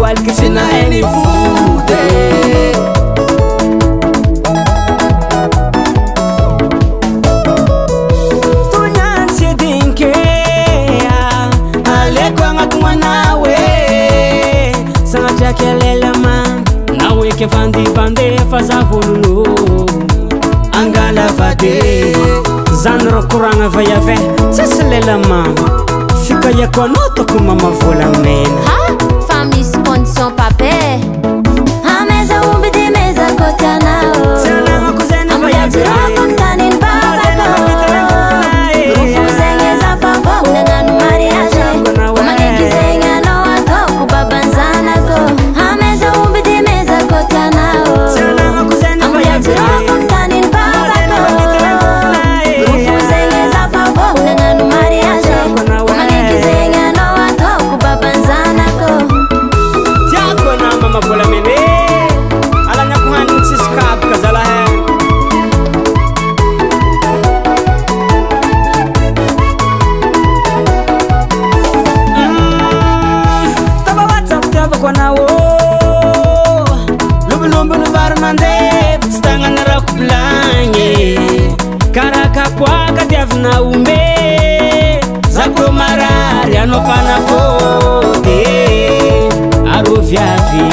walka sina eni fude tunyan sidinke aleko angatuma nawe sangatya kelele man nawe ke vandi vande fazavulu angala vade zanro kuranga vayave tseselela man fika yako notoko mama volamena ha famille condition papier ha meza umbidi meza kotanao tsalanga kuzena amuyatira kontanin babako rufuzengeza papa unenganu mariage umangekizenya no atoko babanzanako ha meza umbidi meza kotanao tsalanga kuzena amuyatira kontanin babako rufuzengeza papa unenganu mariage umangekizenya no atoko babanzanako tiako na mama volamene alanya kuhani siskab kazala he taba whatsapp taba kona wo lubulumbu nuvarmande stanga nara kublanye karaka kwaka diavna umbe zako marari anofana kote aruviavi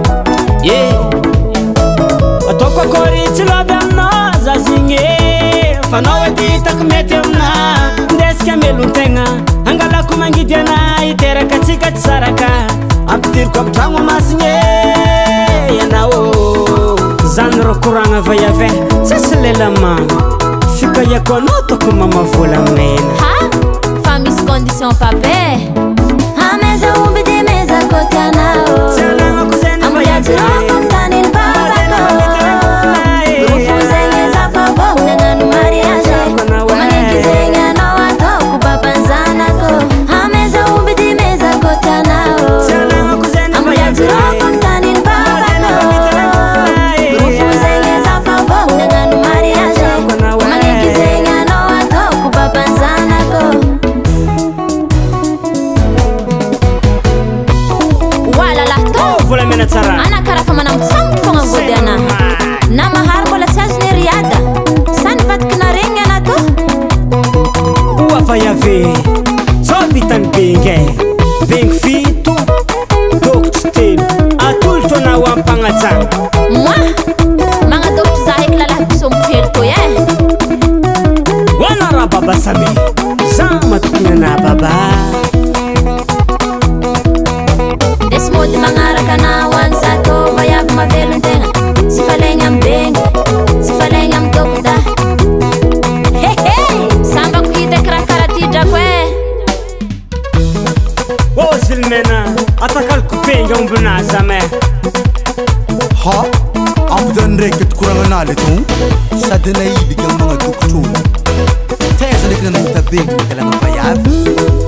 atoko koriti lobemno zazinge fanawe ditakumetemna ndeske meluntenga angala kumangidiana itera katika tsaraka aptir kwa mtango masinye yanao zanro kuranga vayave tseselela man fika yako notoko mama volamena ha famille condition papier ha meza umbidi meza kotanao tsalanga kuzena amuyatira kontanin babako rufuzengeza papa unenganu mariage umangekizenya no atoko babanzanako ha meza umbidi meza kotanao tsalanga kuzena amuyatira kontanin babako rufuzengeza papa unenganu mariage umangekizenya no atoko babanzanako wala lahto volamena tsara ana karafa mana mtsamtu fonga ngodiana na mahar bola sajne riada san vatkina renya na to uavayave sobitan benge beng fito doktstelo atolto na wampagnatsana moi mga dokto zahik lalah biso mtelo to ye wanara baba same zamatokona na baba desmodi mangaraka na wansato vayav mavelontegna si falenya mbengy si falenya mdokta hehe samba kuhita karakarati drako e osilmena atakal kupenga umbunazame ha amudan reket kuranganale tu sadana iligang mga doktor tesa lekna nang tabing kalang payab